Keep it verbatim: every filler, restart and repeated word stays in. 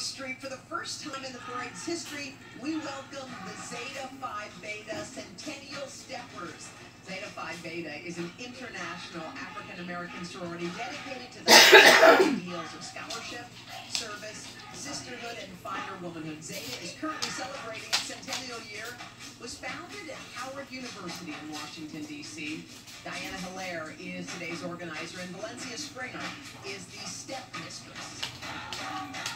Street. For the first time in the parade's history, we welcome the Zeta Phi Beta Centennial Steppers. Zeta Phi Beta is an international African-American sorority dedicated to the ideals of scholarship, service, sisterhood, and finer womanhood. Zeta is currently celebrating its centennial year. Was founded at Howard University in Washington, D C Diana Hilaire is today's organizer, and Valencia Springer is the step mistress.